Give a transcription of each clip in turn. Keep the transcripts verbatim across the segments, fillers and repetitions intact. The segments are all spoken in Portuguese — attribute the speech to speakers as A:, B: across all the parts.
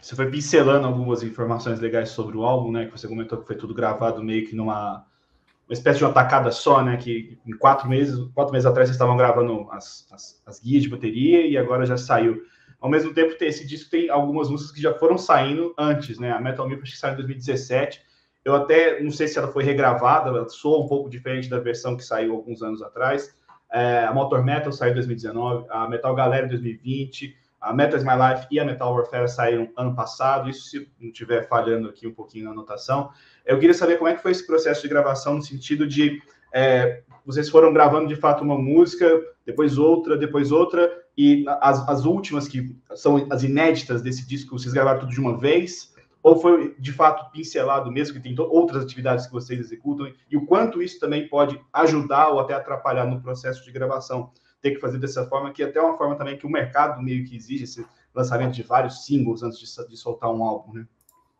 A: você foi pincelando algumas informações legais sobre o álbum, né? Que você comentou que foi tudo gravado meio que numa uma espécie de uma tacada só, né? Que em quatro meses, quatro meses atrás vocês estavam gravando as, as, as guias de bateria e agora já saiu. Ao mesmo tempo, esse disco tem algumas músicas que já foram saindo antes, né? A Metal Myth acho que saiu em dois mil e dezessete. Eu até não sei se ela foi regravada, ela soa um pouco diferente da versão que saiu alguns anos atrás. É, a Motor Metal saiu em dois mil e dezenove, a Metal Galera em dois mil e vinte, a Metal is My Life e a Metal Warfare saíram ano passado, isso se não estiver falhando aqui um pouquinho na anotação. Eu queria saber como é que foi esse processo de gravação, no sentido de é, vocês foram gravando de fato uma música, depois outra, depois outra, e as, as últimas, que são as inéditas desse disco, vocês gravaram tudo de uma vez? Ou foi, de fato, pincelado mesmo, que tem outras atividades que vocês executam, e o quanto isso também pode ajudar ou até atrapalhar no processo de gravação? Ter que fazer dessa forma, que é até uma forma também que o mercado meio que exige esse lançamento de vários singles antes de, de soltar um álbum, né?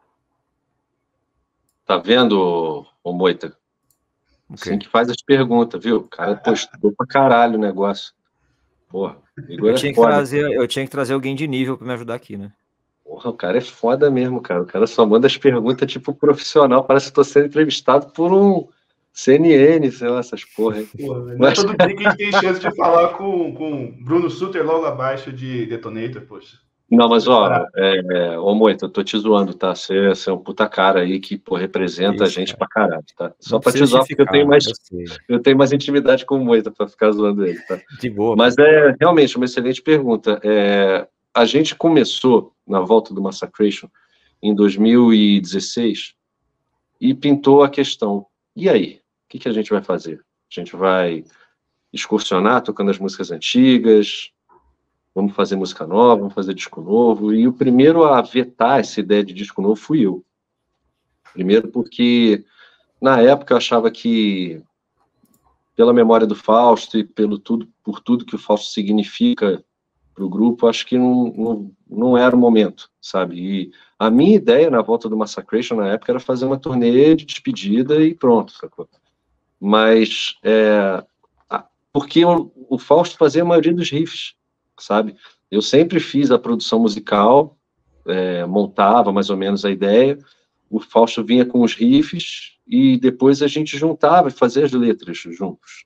B: Tá vendo, ô Moita? Okay. Assim que faz as perguntas, viu? O cara postou pra caralho o negócio. Porra,
C: eu, tinha que trazer, eu tinha que trazer alguém de nível pra me ajudar aqui, né?
B: Porra, o cara é foda mesmo, cara. O cara só manda as perguntas tipo profissional. Parece que eu tô sendo entrevistado por um C N N, sei lá, essas porra.
A: Pô, não Mas... é todo dia que a gente tem chance de falar com, com Bruno Sutter logo abaixo de Detonator, poxa.
B: Não, mas ó, é, ô Moita, eu tô te zoando, tá? Você, você é um puta cara aí que, pô, representa Isso, a gente cara. pra caralho, tá? Só não pra te zoar, porque eu tenho mais, eu, eu tenho mais intimidade com o Moita pra ficar zoando ele, tá?
C: De boa.
B: Mas é realmente uma excelente pergunta. É, a gente começou na volta do Massacration em dois mil e dezesseis e pintou a questão, e aí? O que, que a gente vai fazer? A gente vai excursionar tocando as músicas antigas? Vamos fazer música nova, vamos fazer disco novo. E o primeiro a vetar essa ideia de disco novo fui eu. Primeiro porque, na época, eu achava que, pela memória do Fausto e pelo tudo, por tudo que o Fausto significa para o grupo, acho que não, não, não era o momento, sabe? E a minha ideia, na volta do Massacration, na época, era fazer uma turnê de despedida e pronto, sacou? Mas, é, porque o, o Fausto fazia a maioria dos riffs, sabe? Eu sempre fiz a produção musical, é, montava mais ou menos a ideia, o Fausto vinha com os riffs e depois a gente juntava e fazia as letras juntos.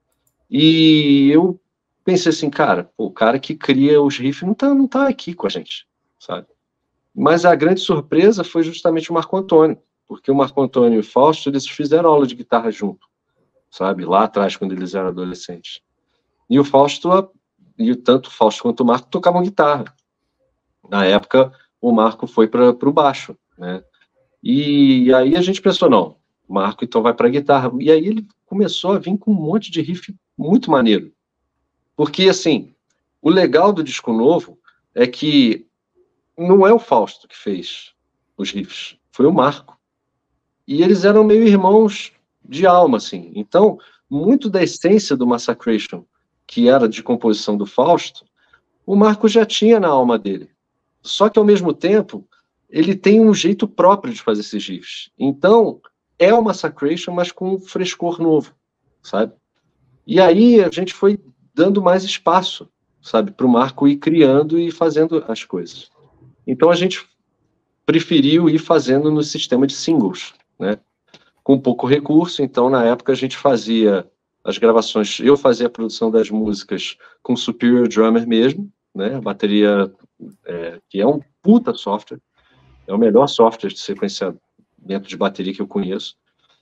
B: E eu pensei assim, cara, pô, o cara que cria os riffs não tá, não tá aqui com a gente, sabe? Mas a grande surpresa foi justamente o Marco Antônio, porque o Marco Antônio e o Fausto, eles fizeram aula de guitarra junto, sabe? Lá atrás, quando eles eram adolescentes. E o Fausto... E tanto o Fausto quanto o Marco tocavam guitarra. Na época, o Marco foi para o baixo, né? E aí a gente pensou, não, o Marco então vai para a guitarra. E aí ele começou a vir com um monte de riff muito maneiro. Porque, assim, o legal do disco novo é que não é o Fausto que fez os riffs, foi o Marco. E eles eram meio irmãos de alma, assim. Então, muito da essência do Massacration, que era de composição do Fausto, o Marco já tinha na alma dele. Só que, ao mesmo tempo, ele tem um jeito próprio de fazer esses riffs. Então, é o Massacration, mas com um frescor novo, sabe? E aí a gente foi dando mais espaço, sabe, para o Marco ir criando e fazendo as coisas. Então, a gente preferiu ir fazendo no sistema de singles, né? Com pouco recurso. Então, na época, a gente fazia as gravações, eu fazia a produção das músicas com Superior Drummer mesmo, né, a bateria, é, que é um puta software, é o melhor software de sequenciamento de bateria que eu conheço,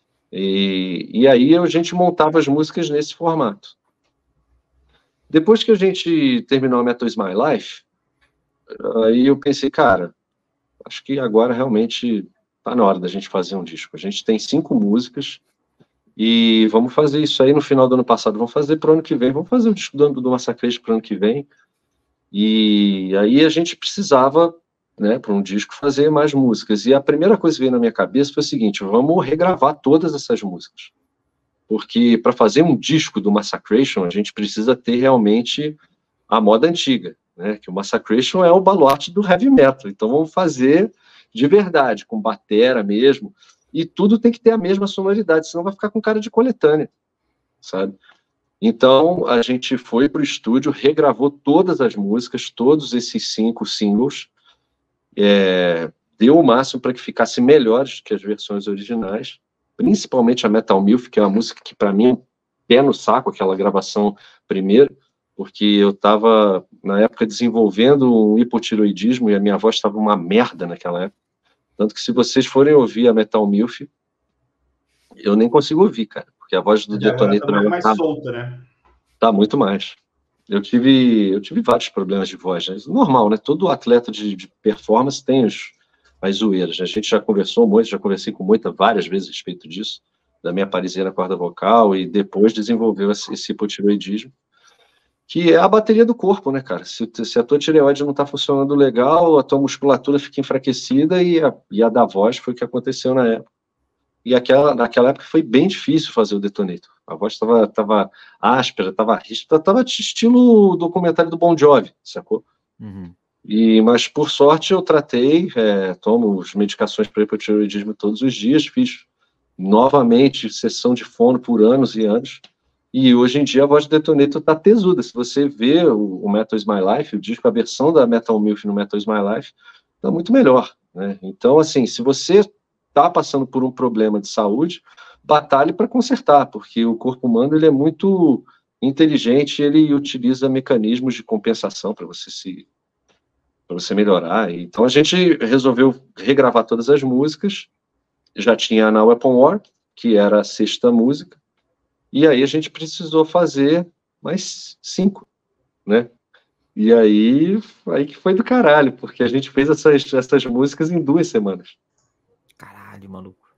B: e, e aí a gente montava as músicas nesse formato. Depois que a gente terminou a Metal is My Life, aí eu pensei, cara, acho que agora realmente tá na hora da gente fazer um disco. A gente tem cinco músicas, e vamos fazer isso aí no final do ano passado, vamos fazer para o ano que vem, vamos fazer o disco do, do Massacration para o ano que vem. E aí a gente precisava, né, para um disco, fazer mais músicas. E a primeira coisa que veio na minha cabeça foi o seguinte, vamos regravar todas essas músicas. Porque para fazer um disco do Massacration, a gente precisa ter realmente a moda antiga, né, que o Massacration é o baluarte do heavy metal. Então vamos fazer de verdade, com batera mesmo. E tudo tem que ter a mesma sonoridade, senão vai ficar com cara de coletânea, sabe? Então, a gente foi para o estúdio, regravou todas as músicas, todos esses cinco singles, é, deu o máximo para que ficasse melhores que as versões originais, principalmente a Metal Milf, que é uma música que, para mim, pé no saco, aquela gravação primeiro, porque eu estava, na época, desenvolvendo um hipotiroidismo e a minha voz estava uma merda naquela época. Tanto que, se vocês forem ouvir a Metal Milf, eu nem consigo ouvir, cara, porque a voz do
A: E agora
B: Detonator
A: tá muito mais
B: tá,
A: solta, né?
B: tá muito mais. Eu tive, eu tive vários problemas de voz, né? Normal, né? Todo atleta de, de performance tem os, as zoeiras, né? A gente já conversou muito, já conversei com muita, várias vezes a respeito disso, da minha paralisia na corda vocal, e depois desenvolveu esse, esse hipotiroidismo, que é a bateria do corpo, né, cara? Se, se a tua tireoide não tá funcionando legal, a tua musculatura fica enfraquecida, e a, e a da voz foi o que aconteceu na época. E aquela, naquela época foi bem difícil fazer o Detonator. A voz estava tava áspera, estava ríspida, estava estilo documentário do Bon Jovi, sacou?
C: Uhum.
B: E, mas, por sorte, eu tratei, é, tomo as medicações para hipotireoidismo todos os dias, fiz novamente sessão de fono por anos e anos, e hoje em dia a voz do Detonator está tesuda. Se você vê o, o Metal Is My Life, o disco, a versão da Metal Milf no Metal Is My Life, está muito melhor, né? Então, assim, se você está passando por um problema de saúde, batalhe para consertar, porque o corpo humano ele é muito inteligente, ele utiliza mecanismos de compensação para você se para você melhorar. Então a gente resolveu regravar todas as músicas, já tinha na Weapon War, que era a sexta música, e aí a gente precisou fazer mais cinco, né? E aí, aí que foi do caralho, porque a gente fez essas, essas músicas em duas semanas.
C: Caralho, maluco.